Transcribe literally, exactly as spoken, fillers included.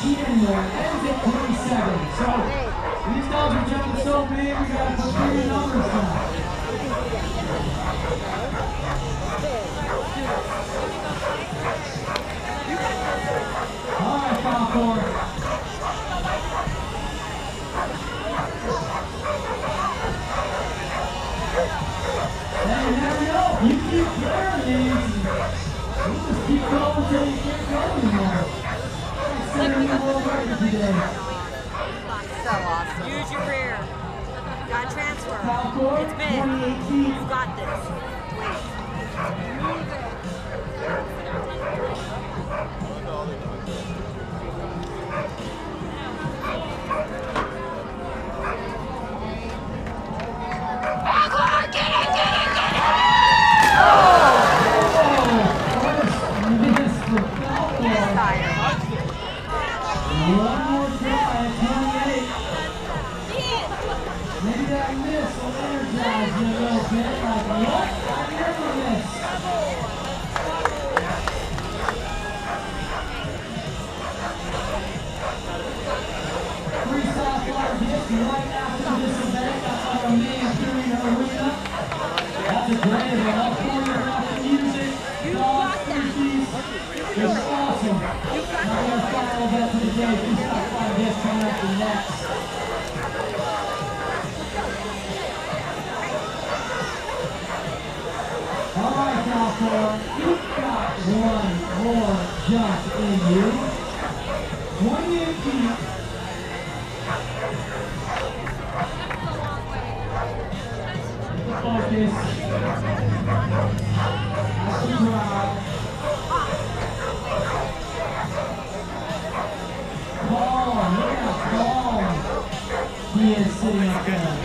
eighteen anymore. Ends at twenty-seven. So these dogs are jumping so big, we gotta put bigger numbers down. All right, Falcor. And there we go. You keep clearing these. You just keep going until you can't go anymore. Setting the world record today. So awesome. Use your rear. Got to transfer. Falcor, It's big. twenty eighteen. You've got this. Wait. Move it. One more try at twenty-eight. Maybe that miss will energize you a little bit. Like, what? I never miss. Freestyle flyers hits right after this event at our main Purina Arena. That's a great event. All choreographed music, dogs, fishies. It's awesome. Now we're going to final event for the day. Freestyle flyer hits coming up the next. All right, Falcor, you've got one more jump in you. twenty-eight feet. Focus. That's the crowd. Calm, look how calm he is sitting up there.